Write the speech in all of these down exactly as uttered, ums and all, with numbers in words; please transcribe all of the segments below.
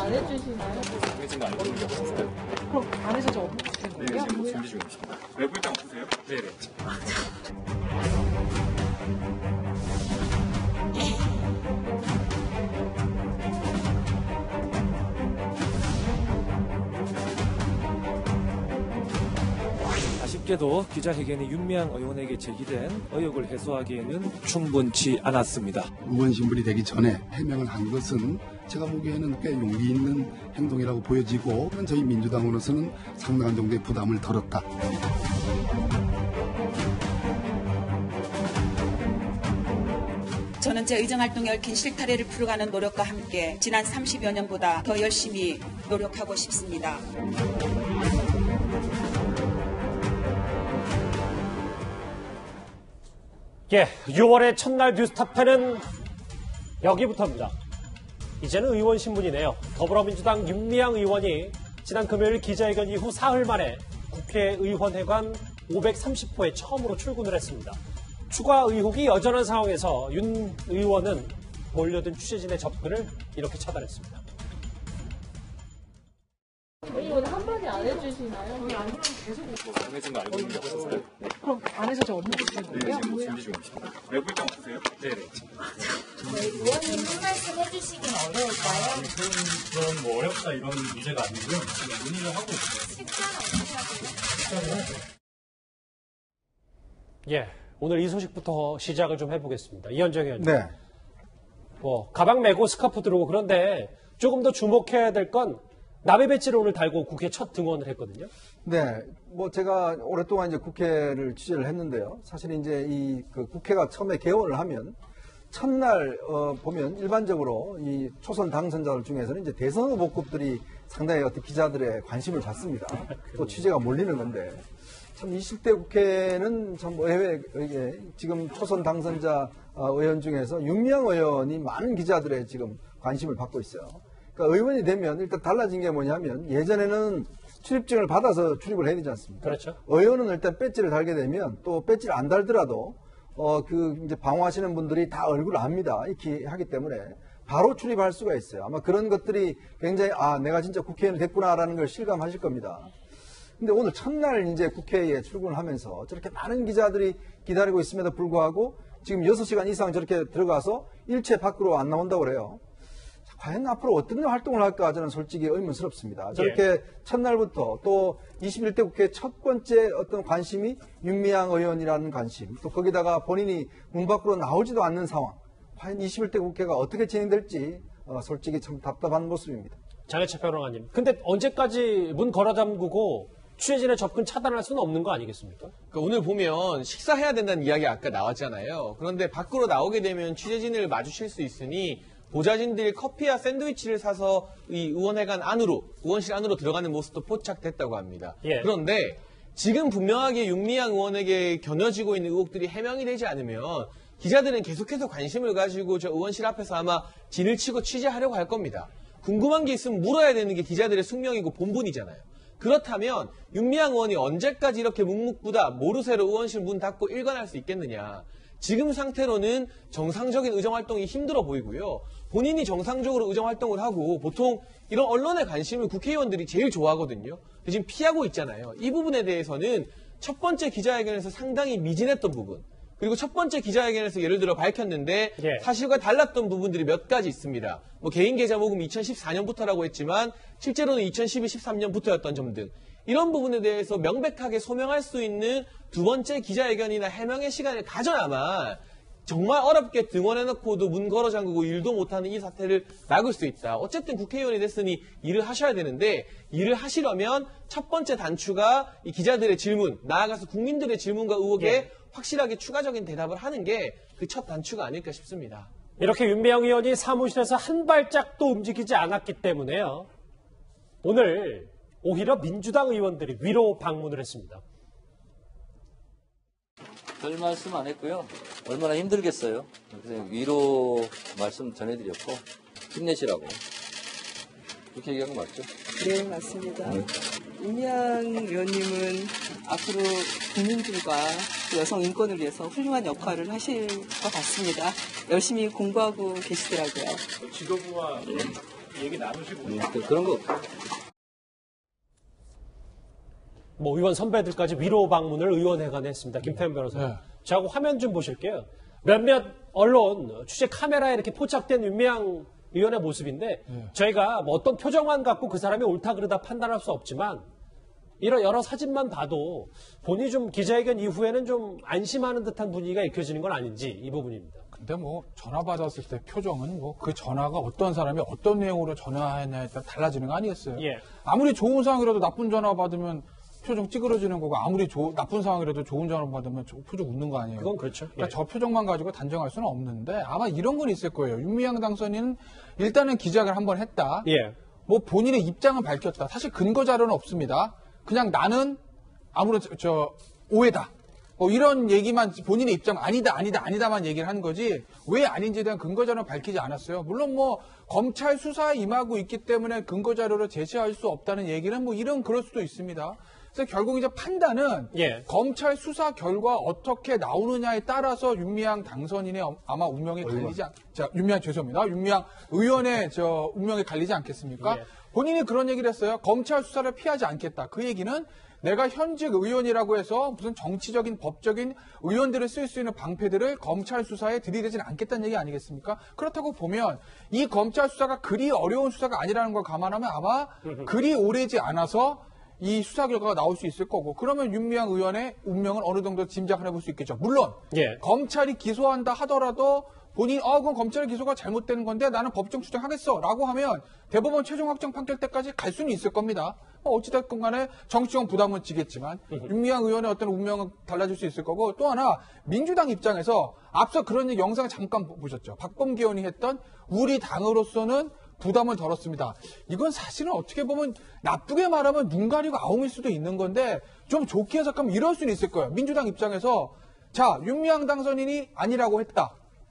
안 해주시나요? 정해진 거 알고 있는 게 없었어요? 그럼 안에서 저 업무 주신 네, 거예요? 지금 준비 중입니다. 외부 일정 없으세요? 네네. 아쉽게도 기자회견이 윤미향 의원에게 제기된 의혹을 해소하기에는 충분치 않았습니다. 의원 신분이 되기 전에 해명을 한 것은 제가 보기에는 꽤 용기 있는 행동이라고 보여지고 저희 민주당으로서는 상당한 정도의 부담을 덜었다. 저는 제 의정활동에 얽힌 실타래를 풀어가는 노력과 함께 지난 삼십여 년보다 더 열심히 노력하고 싶습니다. 예, 유월의 첫날 뉴스타파는 여기부터입니다. 이제는 의원 신문이네요. 더불어민주당 윤미향 의원이 지난 금요일 기자회견 이후 사흘 만에 국회의원회관 오백삼십 호에 처음으로 출근을 했습니다. 추가 의혹이 여전한 상황에서 윤 의원은 몰려든 취재진의 접근을 이렇게 차단했습니다. 의원 한마디 안 해주시나요? 아니면 계속 정해진 거 알고 있는 게 없었어요? 그럼 안에서 저 업무 주신 네, 거예요? 지금 준비 중입니다. 외부 일정 없으세요? 네네. 저희 의원님 한 말씀 해주시긴 어려울까요? 그런 뭐 어렵다 이런 문제가 아니고요. 그냥 논의를 하고 있어요. 식사는 어떻게 하세요? 예, 오늘 이 소식부터 시작을 좀 해보겠습니다. 이현정 의원님. 네. 뭐 가방 메고 스카프 들고 그런데 조금 더 주목해야 될 건 나비 배지를 오늘 달고 국회 첫 등원을 했거든요. 네. 뭐 제가 오랫동안 이제 국회를 취재를 했는데요. 사실 이제 이 그 국회가 처음에 개원을 하면 첫날 어 보면 일반적으로 이 초선 당선자들 중에서는 이제 대선 후보급들이 상당히 어떤 기자들의 관심을 받습니다. 또 취재가 몰리는 건데 참 이십 대 국회는 참 의외에 지금 초선 당선자 의원 중에서 윤미향 의원이 많은 기자들의 지금 관심을 받고 있어요. 그러니까 의원이 되면 일단 달라진 게 뭐냐면 예전에는 출입증을 받아서 출입을 해야 되지 않습니까? 그렇죠. 의원은 일단 배지를 달게 되면 또 배지를 안 달더라도 어 그 이제 방어하시는 분들이 다 얼굴을 압니다. 이렇게 하기 때문에 바로 출입할 수가 있어요. 아마 그런 것들이 굉장히 아 내가 진짜 국회의원이 됐구나라는 걸 실감하실 겁니다. 근데 오늘 첫날 이제 국회에 출근을 하면서 저렇게 많은 기자들이 기다리고 있음에도 불구하고 지금 여섯 시간 이상 저렇게 들어가서 일체 밖으로 안 나온다고 그래요. 과연 앞으로 어떤 활동을 할까 저는 솔직히 의문스럽습니다. 저렇게 예. 첫날부터 또 이십일 대 국회 첫 번째 어떤 관심이 윤미향 의원이라는 관심, 또 거기다가 본인이 문 밖으로 나오지도 않는 상황, 과연 이십일 대 국회가 어떻게 진행될지 어, 솔직히 참 답답한 모습입니다. 장혜철 평론가님, 근데 언제까지 문 걸어 잠그고 취재진의 접근 차단할 수는 없는 거 아니겠습니까? 그러니까 오늘 보면 식사해야 된다는 이야기 아까 나왔잖아요. 그런데 밖으로 나오게 되면 취재진을 마주칠 수 있으니 보좌진들이 커피와 샌드위치를 사서 이 의원회관 안으로, 의원실 안으로 들어가는 모습도 포착됐다고 합니다. 예. 그런데 지금 분명하게 윤미향 의원에게 겨눠지고 있는 의혹들이 해명이 되지 않으면 기자들은 계속해서 관심을 가지고 저 의원실 앞에서 아마 진을 치고 취재하려고 할 겁니다. 궁금한 게 있으면 물어야 되는 게 기자들의 숙명이고 본분이잖아요. 그렇다면 윤미향 의원이 언제까지 이렇게 묵묵부답 모르쇠로 의원실 문 닫고 일관할 수 있겠느냐. 지금 상태로는 정상적인 의정활동이 힘들어 보이고요. 본인이 정상적으로 의정활동을 하고 보통 이런 언론의 관심을 국회의원들이 제일 좋아하거든요. 지금 피하고 있잖아요. 이 부분에 대해서는 첫 번째 기자회견에서 상당히 미진했던 부분, 그리고 첫 번째 기자회견에서 예를 들어 밝혔는데 예. 사실과 달랐던 부분들이 몇 가지 있습니다. 뭐 개인 계좌 모금 이천십사 년부터라고 했지만 실제로는 이천십이, 십삼 년부터였던 점 등 이런 부분에 대해서 명백하게 소명할 수 있는 두 번째 기자회견이나 해명의 시간을 가져야만 정말 어렵게 등원해놓고도 문 걸어 잠그고 일도 못하는 이 사태를 막을 수 있다. 어쨌든 국회의원이 됐으니 일을 하셔야 되는데 일을 하시려면 첫 번째 단추가 이 기자들의 질문, 나아가서 국민들의 질문과 의혹에 예. 확실하게 추가적인 대답을 하는 게 그 첫 단추가 아닐까 싶습니다. 이렇게 윤미향 의원이 사무실에서 한 발짝도 움직이지 않았기 때문에요. 오늘 오히려 민주당 의원들이 위로 방문을 했습니다. 별 말씀 안 했고요. 얼마나 힘들겠어요. 그래서 위로 말씀 전해드렸고 힘내시라고. 그렇게 얘기한 거 맞죠? 네, 맞습니다. 네. 윤미향 의원님은 앞으로 국민들과 여성 인권을 위해서 훌륭한 역할을 하실 것 같습니다. 열심히 공부하고 계시더라고요. 지도부와 얘기 나누시고. 음, 그, 그런 거. 뭐 의원 선배들까지 위로 방문을 의원회관에 했습니다. 김태현 변호사. 네. 저하고 화면 좀 보실게요. 몇몇 언론 취재 카메라에 이렇게 포착된 윤미향 의원의 모습인데 네. 저희가 뭐 어떤 표정만 갖고 그 사람이 옳다 그르다 판단할 수 없지만 이런 여러 사진만 봐도 본인이 좀 기자회견 이후에는 좀 안심하는 듯한 분위기가 익혀지는 건 아닌지 이 부분입니다. 근데 뭐 전화 받았을 때 표정은 뭐 그 전화가 어떤 사람이 어떤 내용으로 전화했냐에 따라 달라지는 거 아니겠어요? 예. 아무리 좋은 상황이라도 나쁜 전화 받으면 표정 찌그러지는 거고 아무리 조, 나쁜 상황이라도 좋은 전화 받으면 표정 웃는 거 아니에요? 그건 그렇죠. 그러니까 예. 저 표정만 가지고 단정할 수는 없는데 아마 이런 건 있을 거예요. 윤미향 당선인은 일단은 기자회견을 한번 했다. 예. 뭐 본인의 입장은 밝혔다. 사실 근거 자료는 없습니다. 그냥 나는 아무런 저, 저 오해다. 뭐 이런 얘기만 본인의 입장 아니다 아니다 아니다만 얘기를 한 거지 왜 아닌지에 대한 근거 자료는 밝히지 않았어요. 물론 뭐 검찰 수사에 임하고 있기 때문에 근거 자료를 제시할 수 없다는 얘기는 뭐 이런 그럴 수도 있습니다. 그래서 결국 이제 판단은 예. 검찰 수사 결과 어떻게 나오느냐에 따라서 윤미향 당선인의 아마 운명이 갈리지 않, 자, 윤미향 죄송합니다. 윤미향 의원의 저 운명이 갈리지 않겠습니까? 예. 본인이 그런 얘기를 했어요. 검찰 수사를 피하지 않겠다. 그 얘기는 내가 현직 의원이라고 해서 무슨 정치적인 법적인 의원들을 쓸 수 있는 방패들을 검찰 수사에 들이대지는 않겠다는 얘기 아니겠습니까? 그렇다고 보면 이 검찰 수사가 그리 어려운 수사가 아니라는 걸 감안하면 아마 그리 오래지 않아서 이 수사 결과가 나올 수 있을 거고 그러면 윤미향 의원의 운명은 어느 정도 짐작을 해볼 수 있겠죠. 물론 예. 검찰이 기소한다 하더라도 본인이 어 그건 검찰 기소가 잘못된 건데 나는 법정 추정하겠어 라고 하면 대법원 최종 확정 판결 때까지 갈 수는 있을 겁니다. 어찌됐건 간에 정치적 부담은 지겠지만 윤미향 의원의 어떤 운명은 달라질 수 있을 거고 또 하나 민주당 입장에서 앞서 그런 영상을 잠깐 보셨죠. 박범계 의원이 했던 우리 당으로서는 부담을 덜었습니다. 이건 사실은 어떻게 보면 나쁘게 말하면 눈 가리고 아웅일 수도 있는 건데 좀 좋게 해석하면 이럴 수는 있을 거예요. 민주당 입장에서 자 윤미향 당선인이 아니라고 했다.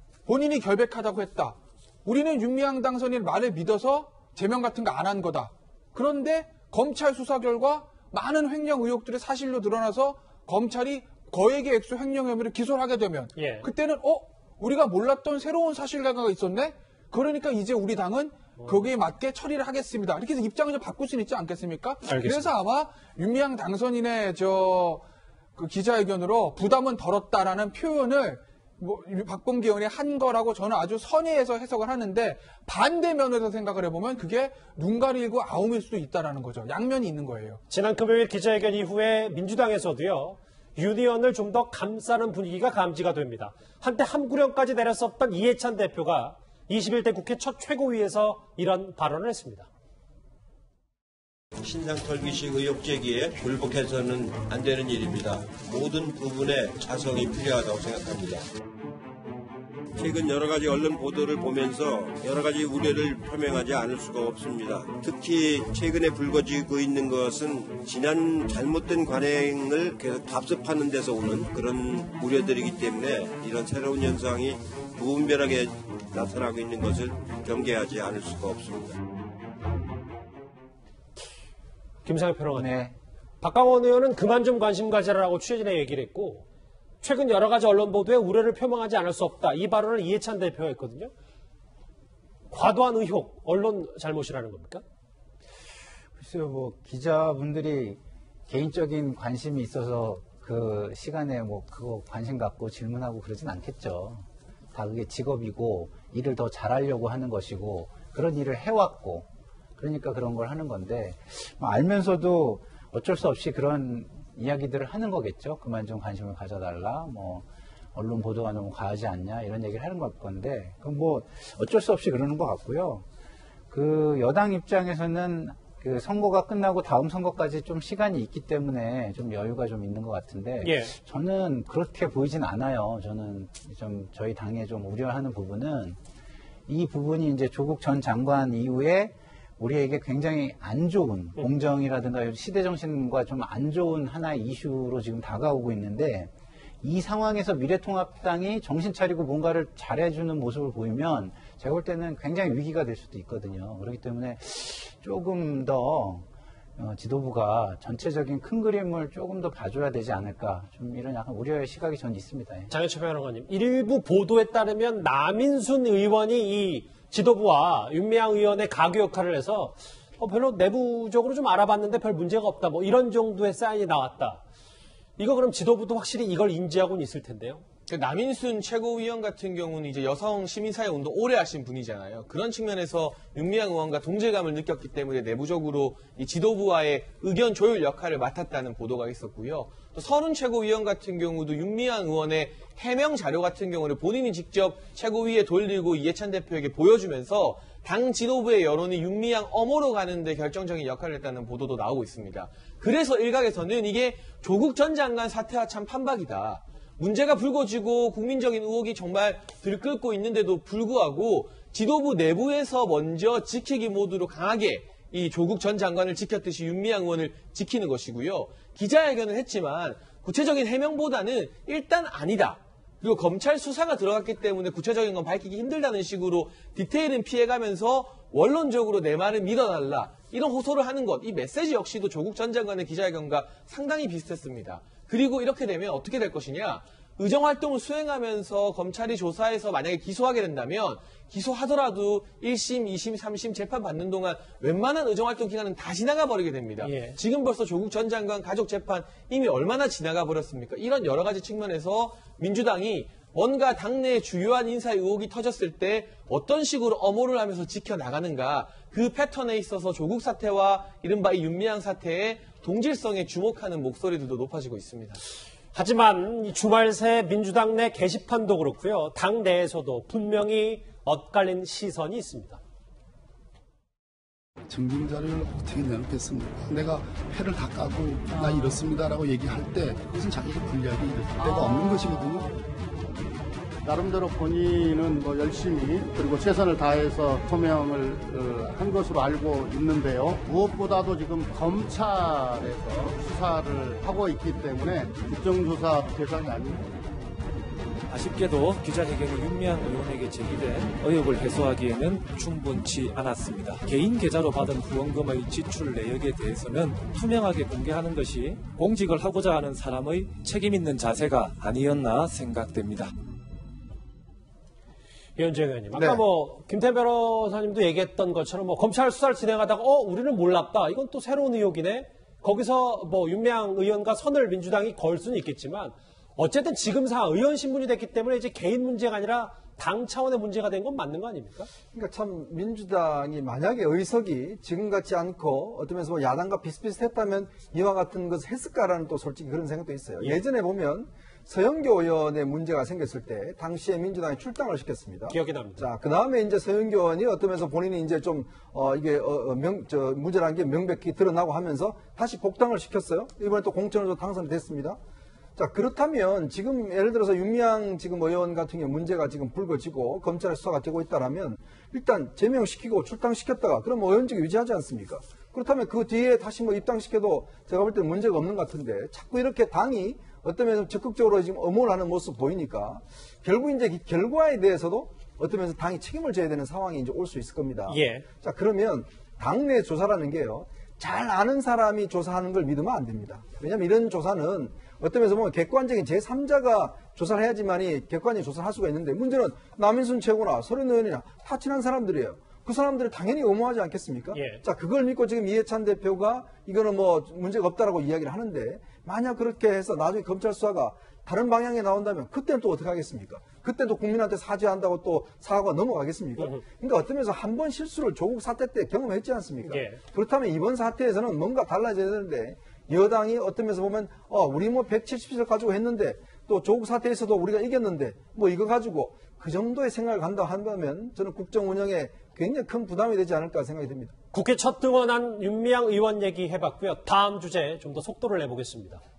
본인이 결백하다고 했다. 우리는 윤미향 당선인 말을 믿어서 제명 같은 거 안 한 거다. 그런데 검찰 수사 결과 많은 횡령 의혹들이 사실로 드러나서 검찰이 거액의 액수 횡령 혐의를 기소를 하게 되면 예. 그때는 어? 우리가 몰랐던 새로운 사실관계가 있었네? 그러니까 이제 우리 당은 거기에 맞게 처리를 하겠습니다. 이렇게 해서 입장을 좀 바꿀 수는 있지 않겠습니까? 알겠습니다. 그래서 아마 윤미향 당선인의 저 그 기자회견으로 부담은 덜었다라는 표현을 뭐 박범계 의원이 한 거라고 저는 아주 선의해서 해석을 하는데 반대 면에서 생각을 해보면 그게 눈 가리고 아웅일 수도 있다라는 거죠. 양면이 있는 거예요. 지난 금요일 기자회견 이후에 민주당에서도요. 윤 의원을 좀 더 감싸는 분위기가 감지가 됩니다. 한때 함구령까지 내렸었던 이해찬 대표가 이십일 대 국회 첫 최고위에서 이런 발언을 했습니다. 신상 털기식 의혹 제기에 굴복해서는 안 되는 일입니다. 모든 부분에 자성이 필요하다고 생각합니다. 최근 여러 가지 언론 보도를 보면서 여러 가지 우려를 표명하지 않을 수가 없습니다. 특히 최근에 불거지고 있는 것은 지난 잘못된 관행을 계속 답습하는 데서 오는 그런 우려들이기 때문에 이런 새로운 현상이 무분별하게 나타나고 있는 것을 경계하지 않을 수가 없습니다. 김상혁 평론가님. 네. 박강원 의원은 그만 좀 관심 가지라라고 취재진에 얘기를 했고 최근 여러 가지 언론 보도에 우려를 표명하지 않을 수 없다. 이 발언을 이해찬 대표가 했거든요. 과도한 의혹, 언론 잘못이라는 겁니까? 글쎄요, 뭐 기자분들이 개인적인 관심이 있어서 그 시간에 뭐 그거 관심 갖고 질문하고 그러진 않겠죠. 다 그게 직업이고 일을 더 잘하려고 하는 것이고 그런 일을 해왔고 그러니까 그런 걸 하는 건데 뭐 알면서도 어쩔 수 없이 그런 이야기들을 하는 거겠죠. 그만 좀 관심을 가져달라. 뭐 언론 보도가 너무 과하지 않냐 이런 얘기를 하는 걸 건데 그럼 뭐 어쩔 수 없이 그러는 것 같고요. 그 여당 입장에서는 그 선거가 끝나고 다음 선거까지 좀 시간이 있기 때문에 좀 여유가 좀 있는 것 같은데 예. 저는 그렇게 보이진 않아요. 저는 좀 저희 당에 좀 우려하는 부분은 이 부분이 이제 조국 전 장관 이후에 우리에게 굉장히 안 좋은 공정이라든가 시대정신과 좀 안 좋은 하나의 이슈로 지금 다가오고 있는데 이 상황에서 미래통합당이 정신 차리고 뭔가를 잘해주는 모습을 보이면 제가 볼 때는 굉장히 위기가 될 수도 있거든요. 그렇기 때문에 조금 더 지도부가 전체적인 큰 그림을 조금 더 봐줘야 되지 않을까 좀 이런 약간 우려의 시각이 전 있습니다. 장혜철 평론가님, 일부 보도에 따르면 남인순 의원이 이 지도부와 윤미향 의원의 가교 역할을 해서 어, 별로 내부적으로 좀 알아봤는데 별 문제가 없다. 뭐 이런 정도의 사인이 나왔다. 이거 그럼 지도부도 확실히 이걸 인지하고는 있을 텐데요. 남인순 최고위원 같은 경우는 이제 여성 시민사회 운동 오래 하신 분이잖아요. 그런 측면에서 윤미향 의원과 동질감을 느꼈기 때문에 내부적으로 이 지도부와의 의견 조율 역할을 맡았다는 보도가 있었고요. 또 서른 최고위원 같은 경우도 윤미향 의원의 해명 자료 같은 경우를 본인이 직접 최고위에 돌리고 이해찬 대표에게 보여주면서 당 지도부의 여론이 윤미향 엄호로 가는데 결정적인 역할을 했다는 보도도 나오고 있습니다. 그래서 일각에서는 이게 조국 전 장관 사태와 참 판박이다. 문제가 불거지고 국민적인 의혹이 정말 들끓고 있는데도 불구하고 지도부 내부에서 먼저 지키기 모드로 강하게 이 조국 전 장관을 지켰듯이 윤미향 의원을 지키는 것이고요. 기자회견을 했지만 구체적인 해명보다는 일단 아니다. 그리고 검찰 수사가 들어갔기 때문에 구체적인 건 밝히기 힘들다는 식으로 디테일은 피해가면서 원론적으로 내 말을 믿어달라. 이런 호소를 하는 것, 이 메시지 역시도 조국 전 장관의 기자회견과 상당히 비슷했습니다. 그리고 이렇게 되면 어떻게 될 것이냐. 의정활동을 수행하면서 검찰이 조사해서 만약에 기소하게 된다면 기소하더라도 일 심, 이 심, 삼 심 재판 받는 동안 웬만한 의정활동 기간은 다 지나가 버리게 됩니다. 예. 지금 벌써 조국 전 장관 가족 재판 이미 얼마나 지나가 버렸습니까? 이런 여러 가지 측면에서 민주당이 뭔가 당내에 주요한 인사의 의혹이 터졌을 때 어떤 식으로 엄호를 하면서 지켜나가는가 그 패턴에 있어서 조국 사태와 이른바 이 윤미향 사태의 동질성에 주목하는 목소리들도 높아지고 있습니다. 하지만 주말 새 민주당 내 게시판도 그렇고요. 당 내에서도 분명히 엇갈린 시선이 있습니다. 증빙자료를 어떻게 내놓겠습니까? 내가 패를 다 까고 나 이렇습니다라고 얘기할 때 그것은 자기가 불리하게 이럴 때가 없는 것이거든요. 나름대로 본인은 뭐 열심히 그리고 최선을 다해서 소명을 한 것으로 알고 있는데요. 무엇보다도 지금 검찰에서 수사를 하고 있기 때문에 국정조사 대상이 아닙니다. 아쉽게도 기자회견이 윤미향 의원에게 제기된 의혹을 해소하기에는 충분치 않았습니다. 개인 계좌로 받은 후원금의 지출 내역에 대해서는 투명하게 공개하는 것이 공직을 하고자 하는 사람의 책임 있는 자세가 아니었나 생각됩니다. 이현재 의원님, 아까 네. 뭐 김태현 변호사님도 얘기했던 것처럼 뭐 검찰 수사를 진행하다가 어 우리는 몰랐다. 이건 또 새로운 의혹이네. 거기서 뭐 윤미향 의원과 선을 민주당이 걸 수는 있겠지만 어쨌든 지금 상황 의원 신분이 됐기 때문에 이제 개인 문제가 아니라 당 차원의 문제가 된 건 맞는 거 아닙니까? 그러니까 참 민주당이 만약에 의석이 지금 같지 않고 어떤 면에서 뭐 야당과 비슷비슷했다면 이와 같은 것을 했을까라는 또 솔직히 그런 생각도 있어요. 예. 예전에 보면 서영교 의원의 문제가 생겼을 때 당시에 민주당이 출당을 시켰습니다. 기억이 납니다. 자, 그 다음에 이제 서영교 의원이 어떤 면에서 본인이 이제 좀, 어, 이게, 어, 명, 저, 문제라는 게 명백히 드러나고 하면서 다시 복당을 시켰어요. 이번에 또 공천으로 당선이 됐습니다. 자, 그렇다면 지금 예를 들어서 윤미향 지금 의원 같은 경우 문제가 지금 불거지고 검찰에 수사가 되고 있다라면 일단 제명시키고 출당시켰다가 그럼 의원직을 유지하지 않습니까? 그렇다면 그 뒤에 다시 뭐 입당시켜도 제가 볼 때는 문제가 없는 것 같은데 자꾸 이렇게 당이 어떤 면에서 적극적으로 지금 엄호를 하는 모습 보이니까 결국 이제 결과에 대해서도 어떤 면에서 당이 책임을 져야 되는 상황이 이제 올 수 있을 겁니다. 예. 자, 그러면 당내 조사라는 게요. 잘 아는 사람이 조사하는 걸 믿으면 안 됩니다. 왜냐하면 이런 조사는 어떤 면에서 보면 객관적인 제삼자가 조사를 해야지만이 객관적인 조사를 할 수가 있는데 문제는 남인순 최고나 서른 의원이나 다 친한 사람들이에요. 그 사람들을 당연히 엄호하지 않겠습니까? 예. 자, 그걸 믿고 지금 이해찬 대표가 이거는 뭐 문제가 없다라고 이야기를 하는데 만약 그렇게 해서 나중에 검찰 수사가 다른 방향에 나온다면 그때는 또 어떻게 하겠습니까? 그때 또 국민한테 사죄한다고 또 사과가 넘어가겠습니까? 그러니까 어떤 면에서 한 번 실수를 조국 사태 때 경험했지 않습니까? 예. 그렇다면 이번 사태에서는 뭔가 달라져야 되는데 여당이 어떤 면에서 보면 어, 우리 뭐 백칠십 석 가지고 했는데 또 조국 사태에서도 우리가 이겼는데 뭐 이거 가지고 그 정도의 생각을 한다 한다면 저는 국정 운영에 굉장히 큰 부담이 되지 않을까 생각이 듭니다. 국회 첫 등원한 윤미향 의원 얘기 해봤고요. 다음 주제 좀 더 속도를 내보겠습니다.